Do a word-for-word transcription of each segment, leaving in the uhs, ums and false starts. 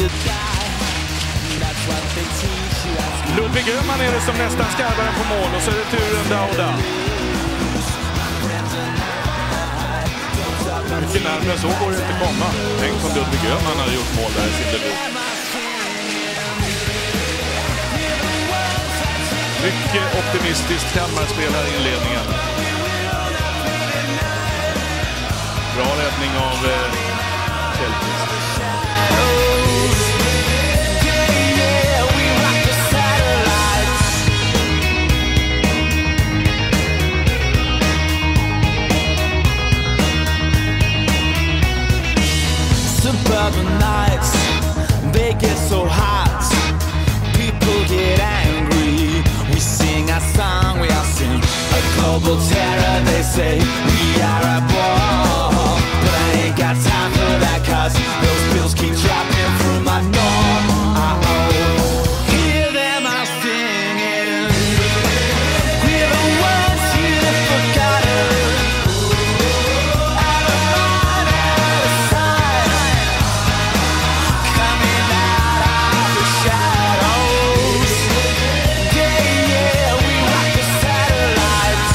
Ludvig Öhman är det som nästan skarvar den på mål och så är det turen Dauda. Mycket närmare så går det inte komma. Tänk om Ludvig Öhman hade gjort mål där i sin debut. Mycket optimistiskt Kalmarspel här i inledningen. Bra räddning av eh, Kjellqvist. Suburban nights, they get so hot. People get angry. We sing a song, we all sing a global terror. They say we are a ball, but I ain't got time for that, cause those bills keep dropping through my door. Uh-oh. Hear them all singing. We're the ones you've forgotten. Out of mind, out of sight. Coming out of the shadows. Yeah, yeah, we rock the satellites.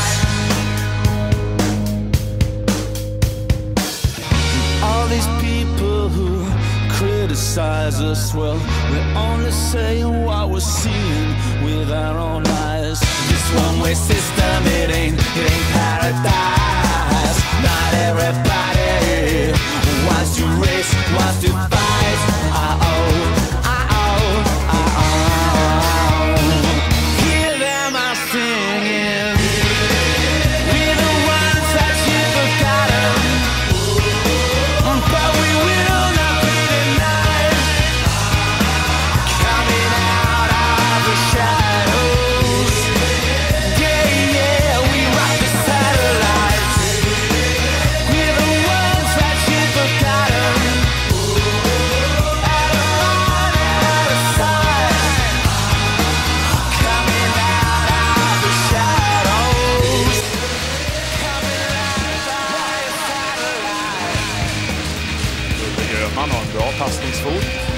All these people who criticize us, well, we're only saying what we're seeing with our own eyes. This one-way system, it ain't, it ain't paradise. Not everybody wants to race, wants to fight. Uh-oh, uh-oh, uh-oh. Hear them all singing. We're the ones that you've forgotten, but we will not be denied. Coming out of the shadows. Yeah, yeah, we rock the satellites. We're the ones that you've forgotten. Out of mind, out of sight. Coming out of the shadows. Coming out of the satellite. Ludvig Öhman har en bra passningsfot.